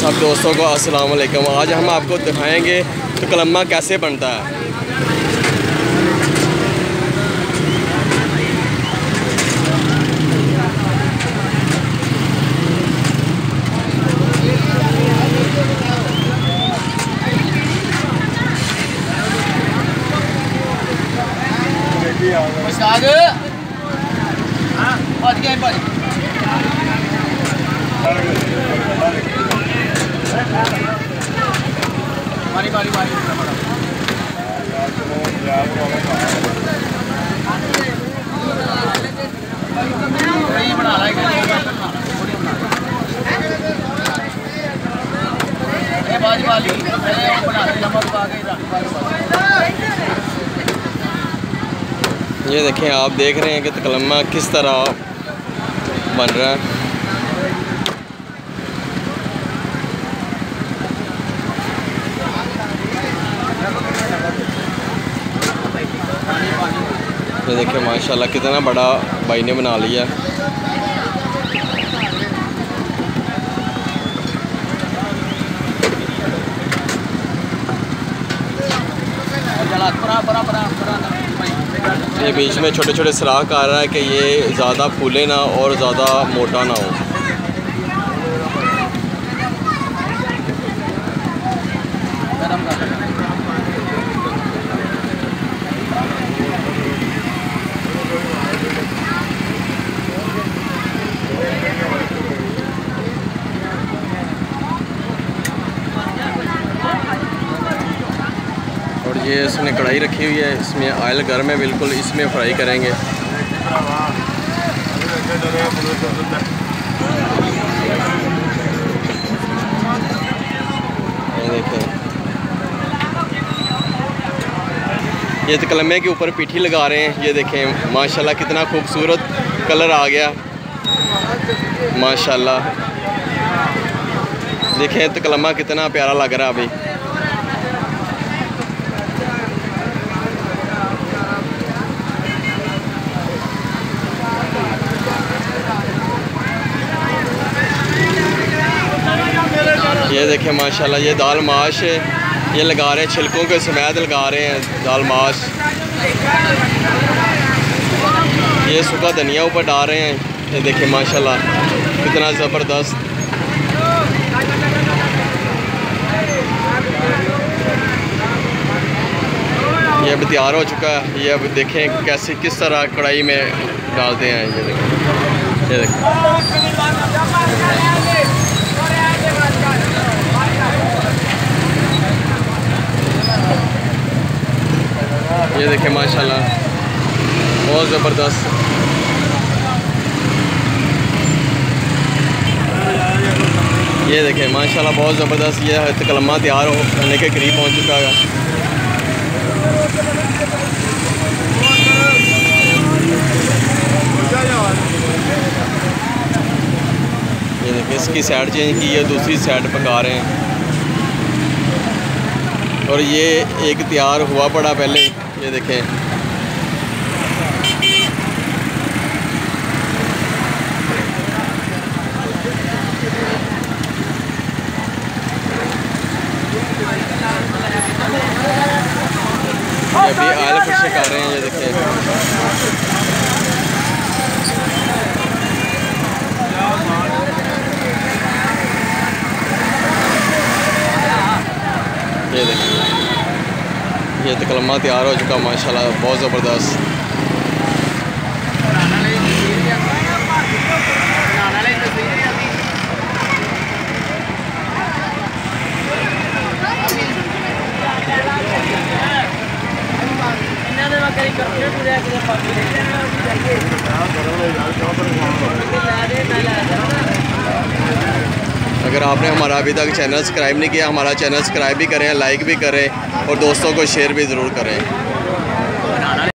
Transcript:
सब दोस्तों को अस्सलाम वालेकुम। आज हम आपको दिखाएंगे तो कलम्मा कैसे बनता है। ये देखें, आप देख रहे हैं कि तकलम्मा किस तरह बन रहा है। ये देखिए माशाल्लाह कितना बड़ा भाई ने बना लिया। ये बीच में छोटे छोटे सुराख आ रहा है कि ये ज़्यादा फूले ना और ज़्यादा मोटा ना हो। और ये इसने कढ़ाई रखी हुई है, इसमें ऑयल गर्म है बिल्कुल, इसमें फ्राई करेंगे। ये देखें, ये तकलम्मे के ऊपर पीठी लगा रहे हैं। ये देखें माशाल्लाह कितना खूबसूरत कलर आ गया माशाल्लाह। देखें तकलम्मा कितना प्यारा लग रहा है अभी। ये देखें माशाल्लाह, ये दाल माश ये लगा रहे हैं, छिलकों के समेत लगा रहे हैं दाल माश। ये सूखा धनिया ऊपर डाल रहे हैं। ये देखें माशाल्लाह कितना ज़बरदस्त। ये अब तैयार हो चुका है। ये अब देखें कैसे किस तरह कढ़ाई में डालते हैं। ये देखें, ये देखें, ये देखें माशाल्लाह बहुत ज़बरदस्त। ये देखें माशाल्लाह बहुत ज़बरदस्त। ये तकलम्मा तैयार होने के करीब पहुंच चुका है। ये देखें इसकी साइड चेंज की है, दूसरी साइड पका रहे हैं। और ये एक तैयार हुआ पड़ा पहले। ये देखें अभी आयल फिर से कर रहे हैं। ये देखें ये देखें, ये तकलम्मा तैयार हो चुका माशाल्लाह बहुत ज़बरदस्त। अगर आपने हमारा अभी तक चैनल सब्सक्राइब नहीं किया, हमारा चैनल सब्सक्राइब भी करें, लाइक भी करें और दोस्तों को शेयर भी ज़रूर करें।